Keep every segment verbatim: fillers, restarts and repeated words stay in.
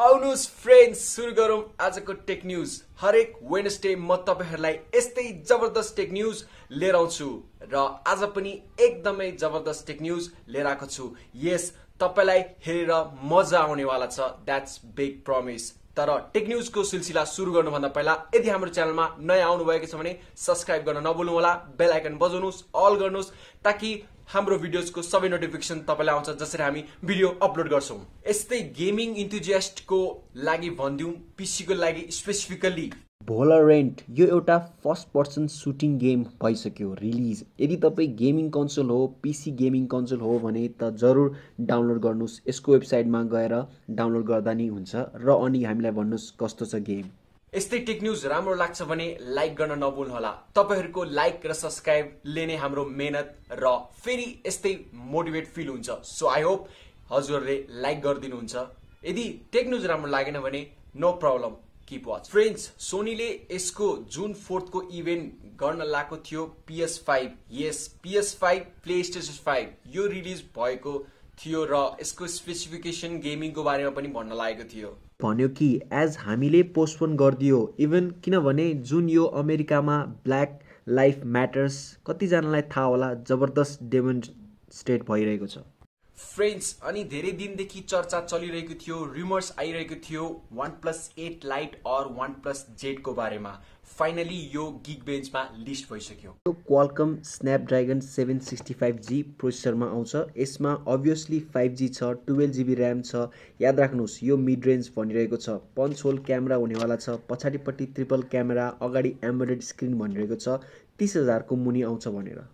आउनुस friends सुरु गरौँ आजको टेक न्यूज। हरेक वेडनेसडे म तपाईहरुलाई यस्तै जबरदस्त टेक न्यूज लिएर आउँछु र आज पनि एकदमै जबरदस्त टेक न्यूज लिएर आएको छु। यस तपाईलाई हेरेर मजा आउनेवाला छ, द्याट्स बिग प्रमिस। तर टेक न्यूज को सिलसिला सुरु गर्नु भन्दा पहिला यदि हाम्रो च्यानलमा नयाँ आउनु भएको छ भने सब्स्क्राइब गर्न नभुल्नु होला, बेल आइकन बजाउनुस्, अल गर्नुस् ताकि हाम्रो भिडियोजको सबै नोटिफिकेसन तपाईलाई आउँछ जसरी हामी भिडियो अपलोड गर्छौं। यस्तै गेमिङ इन्थुजियास्ट को लागि भन्दियौं, पीसी को लागि स्पेसिफिकली भोलोरेन्ट यो एउटा फर्स्ट पर्सन सुटिङ गेम भइसक्यो रिलिज। यदि तपाई गेमिङ कन्सोल हो, पीसी गेमिङ कन्सोल हो भने त जरुर डाउनलोड गर्नुस्। यसको वेबसाइटमा गएर डाउनलोड गर्दा नि हुन्छ र अनि हामीलाई भन्नुस् कस्तो छ गेम। यस्तै टेक न्यूज राम्रो लाग्छ भने लाइक गर्न नभुल्नु होला। तपाईहरुको लाइक र सब्स्क्राइब ले नै हाम्रो मेहनत र फेरि यस्तै मोटिभेट फिल हुन्छ। सो आई होप हजुरहरुले लाइक गरिदिनुहुन्छ। यदि टेक न्यूज राम्रो लागेन भने no problem, keep watch. Friends, सोनीले यसको जुन फोर्थ को इभेन्ट गर्न लागेको थियो पी एस फाइभ। यस P S five PlayStation five यो रिलिज भएको थियो र यसको स्पेसिफिकेसन गेमिङको बारेमा पनि भन्न लागेको थियो। भन्यो कि एज हामीले पोस्टपोन गरिदियो इभन, किनभने जुन यो अमेरिकामा ब्ल्याक लाइफ म्याटर्स कतिजनालाई थाहा होला जबरदस्त डेमोन्स्ट्रेट भइरहेको छ। फ्रेन्ड्स, अनि धेरै दिनदेखि चर्चा चलिरहेको थियो, रिमर्स आइरहेको थियो वान प्लस एट लाइट और वान प्लस जेड को बारेमा। फाइनली यो गिग बेन्चमा लिस्ट भइसक्यो। यो Qualcomm Snapdragon seven sixty five G प्रोसेसरमा आउँछ। यसमा अभियसली फाइभ जी छ, टुवेल्भ जीबी ऱ्याम छ। याद राख्नुहोस् यो मिड रेन्ज भनिरहेको छ। पन्च होल क्यामेरा हुनेवाला छ, पछाडिपट्टि ट्रिपल क्यामेरा, अगाडि एमोलेड स्क्रिन भनिरहेको छ। तीस हजारको मुनि आउँछ भनेर।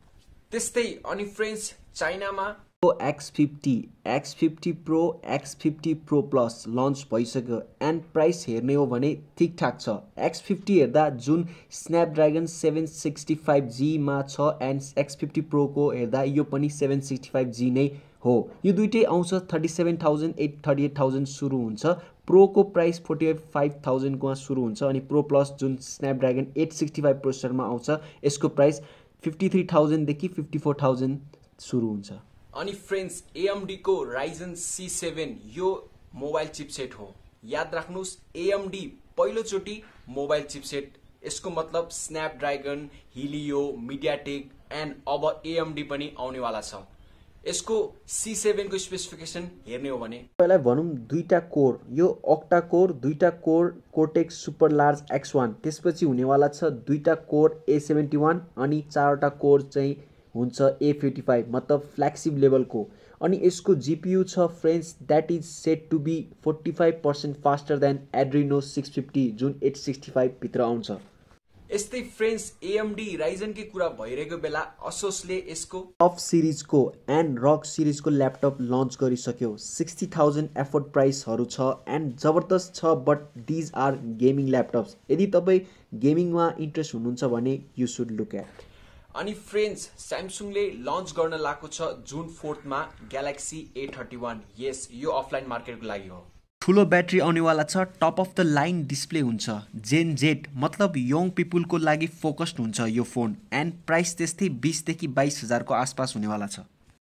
त्यस्तै अनि फ्रेन्ड्स, चाइनामा X fifty, X fifty pro, X fifty pro plus launch भइसक्यो एन्ड प्राइस हेर्ने हो भने ठिकठाक छ। एक्स फिफ्टी हेर्दा जुन Snapdragon seven sixty five G मा छ एन्ड एक्स फिफ्टी प्रो को हेर्दा यो पनि सेभेन सिक्सटी फाइभ जी नै हो। यो दुइटै आउँछ thirty seven thousand eight thirty eight thousand सुरु हुन्छ। प्रो को प्राइस फोर्टी फाइभ थाउजन्ड को सुरु हुन्छ अनि प्रो प्लस जुन स्न्यापड्रागन एट सिक्सटी फाइभ प्रोसेसरमा आउँछ यसको प्राइस फिफ्टी थ्री थाउजन्ड देखि फिफ्टी फोर थाउजन्ड सुरु हुन्छ। अनि फ्रेन्ड्स, एएमडी को राइजन सी सेभेन यो मोबाइल चिपसेट हो। याद राख्नुस् एएमडी पहिलोचोटि मोबाइल चिपसेट, यसको मतलब स्न्यापड्रागन, हिलियो, मिडियाटेक एन्ड अब एएमडी पनि आउनेवाला छ। यसको सी सेभेन को स्पेसिफिकेसन हेर्ने हो भने पहिला भनौं दुईटा कोर, यो अक्टा कोर, दुईटा core Cortex super large X one, त्यसपछि हुनेवाला छ दुईटा कोर ए सेभेन्टी वान अनि चारवटा कोर चाहिँ हुन्छ ए फिफ्टी फाइभ, मतलब फ्ल्यागशिप लेभलको। अनि यसको जीपीयू छ friends that is set to be forty five percent faster than Adreno six fifty जुन एट सिक्सटी फाइभ भित्र आउँछ। यस्तै फ्रेन्ड्स, एएमडी राइजन के कुरा भइरहेको बेला असोसले यसको टफ सिरिजको एन्ड रक सिरिजको ल्यापटप लन्च गरिसक्यो। सिक्सटी थाउजन्ड एफोर्ड प्राइसहरू छ एन्ड जबरदस्त छ, but these are gaming laptops. यदि तपाईँ गेमिङमा इन्ट्रेस्ट हुनुहुन्छ भने यु सुड लुक एट। अनि फ्रेन्ड्स, स्यामसङले लन्च गर्न लागेको छ जुन फोर्थमा ग्यालेक्सी ए थर्टी वान। यस यो अफलाइन मार्केटको लागि हो। ठुलो ब्याट्री आउनेवाला छ, top of the line display हुन्छ, जेन जेड मतलब यङ पिपुलको लागि फोकस्ड हुन्छ यो फोन एन्ड प्राइस त्यस्तै बिस देखि बाइस हजारको आसपास हुनेवाला छ।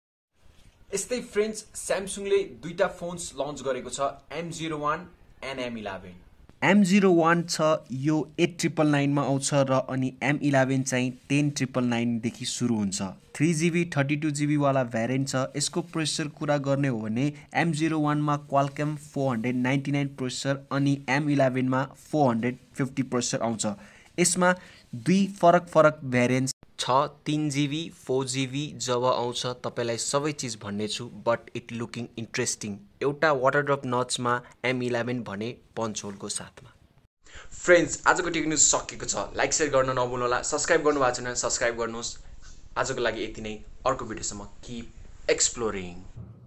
यस्तै फ्रेन्ड्स, स्यामसङले दुईटा फोन्स लन्च गरेको छ, M zero one and M eleven. M zero one छ यो एट ट्रिपल नाइनमा आउँछ र अनि एम इलेभेन चाहिँ टेन ट्रिपल नाइनदेखि सुरु हुन्छ। Three GB thirty two GB वाला भ्यारिएन्ट छ। यसको प्रोसेसर कुरा गर्ने हो भने एम जिरो वानमा Qualcomm four hundred ninety nine processor अनि एम इलेभेनमा फोर हन्ड्रेड फिफ्टी प्रोसेसर आउँछ। यसमा दुई फरक फरक भ्यारिएन्ट छ, तीन जीबी फोर जीबी जब आउँछ तपाईलाई सबै चिज भन्ने छु, बट इट लुकिङ इन्ट्रेस्टिङ। एउटा वाटर ड्रप नचमा एम इलेभेन भने पन्च होलको साथमा। फ्रेन्ड्स, आजको टेक न्यूज सकिएको छ। लाइक सेयर गर्न नभुल्नु होला, सब्स्क्राइब गर्नु भएको छैन सब्स्क्राइब गर्नुहोस्। आजको लागि यति नै, अर्को भिडियोसम्म किप एक्सप्लोरिङ।